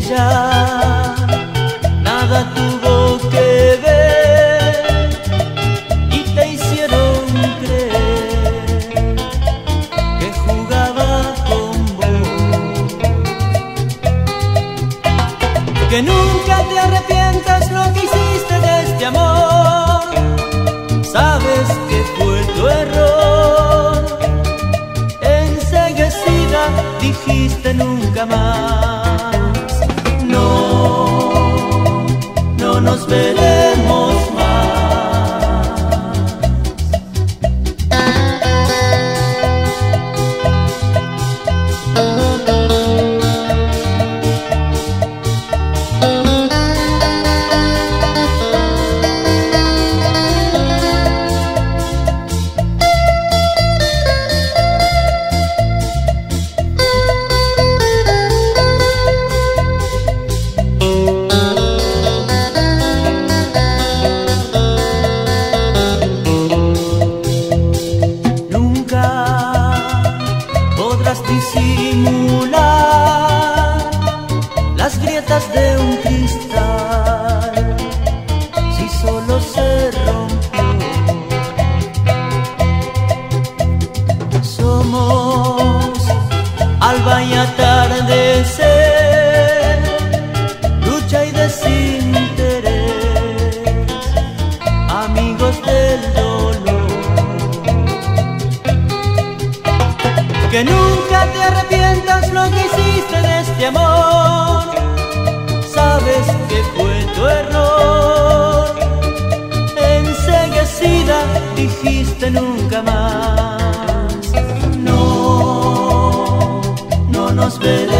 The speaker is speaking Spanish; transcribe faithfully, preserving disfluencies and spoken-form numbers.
ella nada tuvo que ver y te hicieron creer que jugaba con vos. Que nunca te arrepientas lo que hiciste de este amor. Sabes que fue tu error. Enseguecida dijiste nunca más. No, no nos veremos más. Disimular las grietas de un cristal si solo se rompió. Somos alba y atardecer, lucha y desinterés, amigos del dolor. Que nunca te arrepientas lo que hiciste de este amor. Sabes que fue tu error. Enseguecida dijiste nunca más. No, no nos veremos.